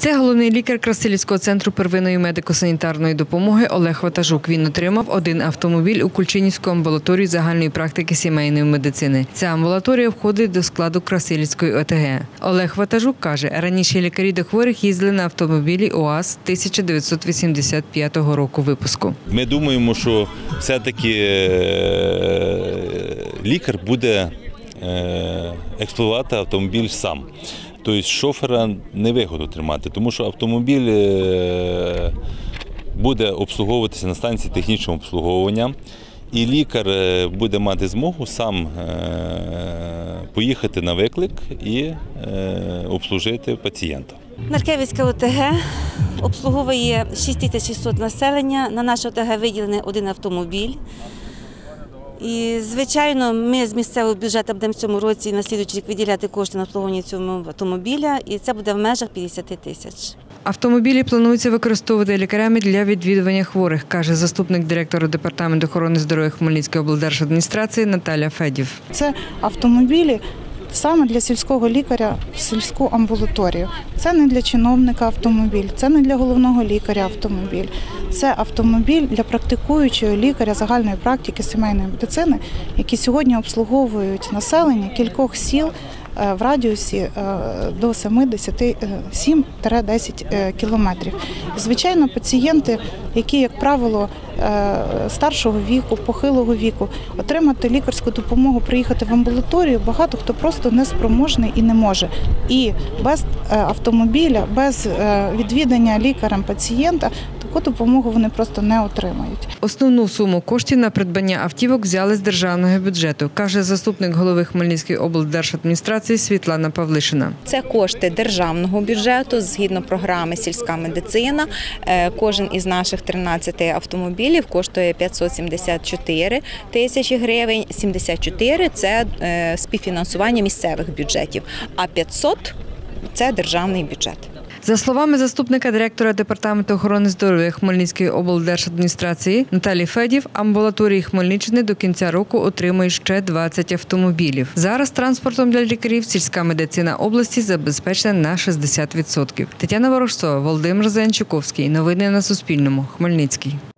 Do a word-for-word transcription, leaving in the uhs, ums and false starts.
Це головний лікар Красилівського центру первинної медико-санітарної допомоги Олег Ватажук. Він отримав один автомобіль у Кульчинівську амбулаторію загальної практики сімейної медицини. Ця амбулаторія входить до складу Красилівської о те ге. Олег Ватажук каже, раніше лікарі до хворих їздили на автомобілі УАЗ тисяча дев'ятсот вісімдесят п'ятого року випуску. Ми думаємо, що все-таки лікар буде експлуатувати автомобіль сам. Тобто шофера не вигоду тримати, тому що автомобіль буде обслуговуватися на станції технічного обслуговування, і лікар буде мати змогу сам поїхати на виклик і обслужити пацієнта. Наркевицька о те ге обслуговує шість тисяч шістсот населення, на наше о те ге виділений один автомобіль. І, звичайно, ми з місцевого бюджету будемо в цьому році і на слідуючий рік виділяти кошти на обслуговування цього автомобіля, і це буде в межах п'ятдесят тисяч. Автомобілі планується використовувати лікарями для відвідування хворих, каже заступник директора департаменту охорони здоров'я Хмельницької облдержадміністрації Наталя Федів. Це автомобілі саме для сільського лікаря в сільську амбулаторію. Це не для чиновника автомобіль, це не для головного лікаря автомобіль. Це автомобіль для практикуючого лікаря загальної практики сімейної медицини, які сьогодні обслуговують населення кількох сіл в радіусі до сім-десять кілометрів. Звичайно, пацієнти, які, як правило, старшого віку, похилого віку, отримати лікарську допомогу, приїхати в амбулаторію, багато хто просто не спроможний і не може. І без автомобіля, без відвідання лікарем пацієнта таку допомогу вони просто не отримають. Основну суму коштів на придбання автівок взяли з державного бюджету, каже заступник голови Хмельницької облдержадміністрації Світлана Павлишина. Це кошти державного бюджету, згідно програми «Сільська медицина». Кожен із наших тринадцяти автомобілів коштує п'ятсот сімдесят чотири тисячі гривень. сімдесят чотири – це співфінансування місцевих бюджетів, а п'ятсот – це державний бюджет. За словами заступника директора департаменту охорони здоров'я Хмельницької облдержадміністрації Наталії Федів, амбулаторії Хмельниччини до кінця року отримають ще двадцять автомобілів. Зараз транспортом для лікарів сільська медицина області забезпечена на шістдесят відсотків. Тетяна Ворожцова, Володимир Зеленчуковський. Новини на Суспільному. Хмельницький.